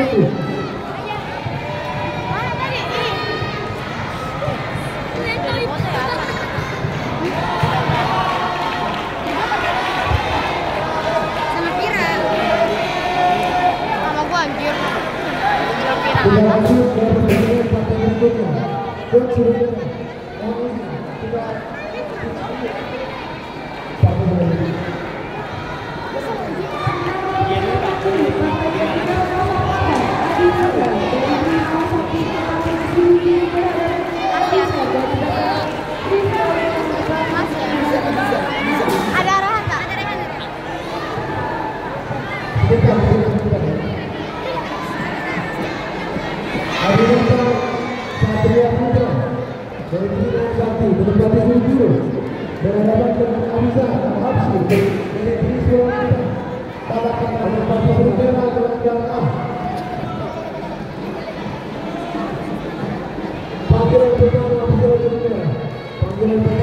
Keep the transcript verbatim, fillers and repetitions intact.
putih. Terima kasih dari pemain partai berikutnya. Coach Ruben, yang ini sudah partai berikutnya. Ada arahan tak? Ada arahan. Kita Adinata Satria Putra dari Bina Sakti menempati tujuh berhadapan dengan Hamza Habsi dari Triswa Kita Talakan menempati berbeda gelanggang A. Panggilan pertama panggilan kedua panggilan pertama